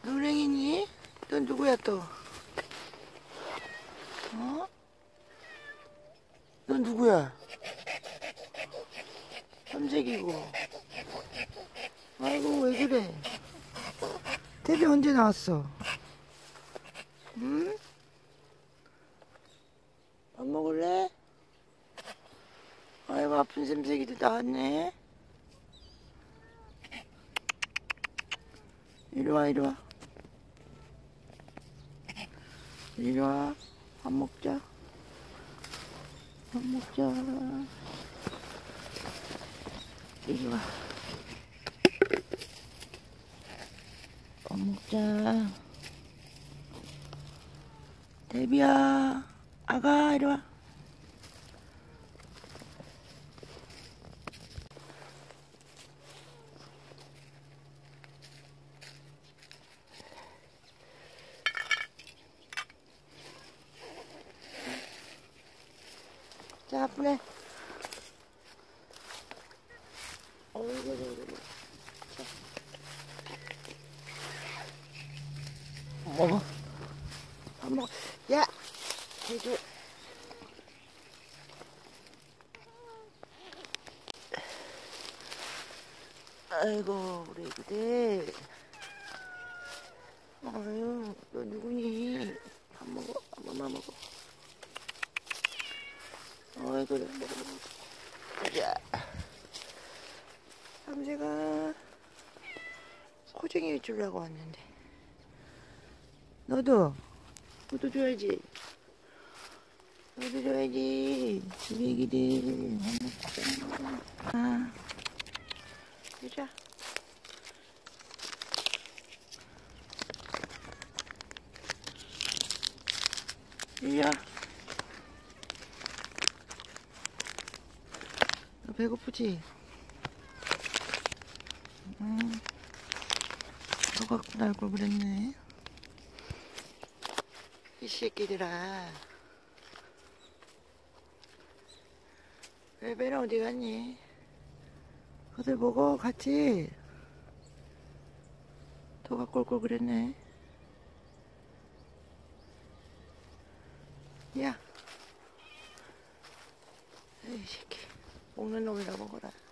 노랭이니? 넌 누구야 또? 어? 넌 누구야? 삼색이고. 아이고 왜 그래? 데뷔 언제 나왔어? 응? 밥 먹을래? 아이고 아픈 샘색이도 나왔네. 이리와 이리와 이리와. 밥 먹자. 밥 먹자. 이리와. 밥 먹자. 데뷔야 아가 이리와. 자, 아프네. 어이구. 먹어. 밥 먹어. 야! 해줘. 아이고, 우리 애기들. 아유, 너 누구니? 밥 먹어. 한 번만 먹어. 어이구, 먹어. 자. 삼세가 코쟁이 주려고 왔는데. 너도 줘야지. 너도 줘야지. 우리 애기들. 아, 보자. 이리와. 너 배고프지? 너 갖고 날 걸 그랬네. 이 새끼들아. 레벨은 어디 갔니? 그들 먹어 같이. 더 갖고 올 걸 그랬네. 야. 에이 새끼. 먹는 놈이라 먹어라.